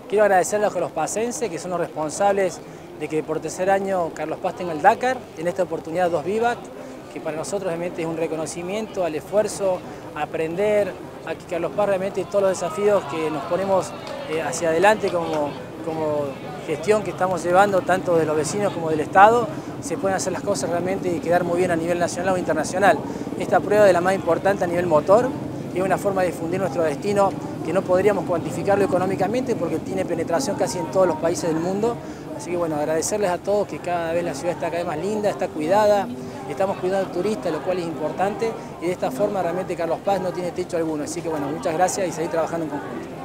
Quiero agradecerle a los carlospacenses, que son los responsables de que por tercer año Carlos Paz tenga el Dakar, en esta oportunidad 2 Vivat, que para nosotros realmente es un reconocimiento al esfuerzo, a aprender, a que Carlos Paz realmente todos los desafíos que nos ponemos hacia adelante como gestión que estamos llevando, tanto de los vecinos como del Estado, se pueden hacer las cosas realmente y quedar muy bien a nivel nacional o internacional. Esta prueba es la más importante a nivel motor, es una forma de difundir nuestro destino que no podríamos cuantificarlo económicamente porque tiene penetración casi en todos los países del mundo. Así que bueno, agradecerles a todos que cada vez la ciudad está cada vez más linda, está cuidada, estamos cuidando al turista, lo cual es importante, y de esta forma realmente Carlos Paz no tiene techo alguno. Así que bueno, muchas gracias y seguir trabajando en conjunto.